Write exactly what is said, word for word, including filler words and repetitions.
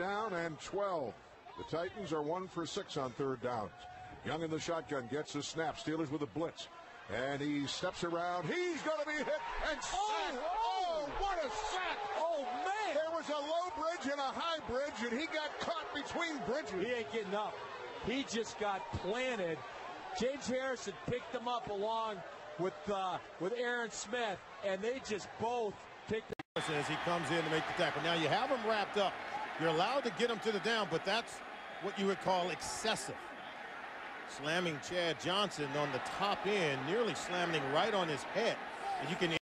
down and twelve. The Titans are one for six on third downs. Young in the shotgun gets the snap. Steelers with a blitz. And he steps around. He's going to be hit and sacked. Oh, oh, what a sack. Oh, man. There was a low bridge and a high bridge, and he got caught between bridges. He ain't getting up. He just got planted. James Harrison picked him up along with uh, with Aaron Smith, and they just both picked him up. As he comes in to make the tackle. Now you have him wrapped up. You're allowed to get him to the down, but that's what you would call excessive. Slamming Chad Johnson on the top end, nearly slamming right on his head. And you can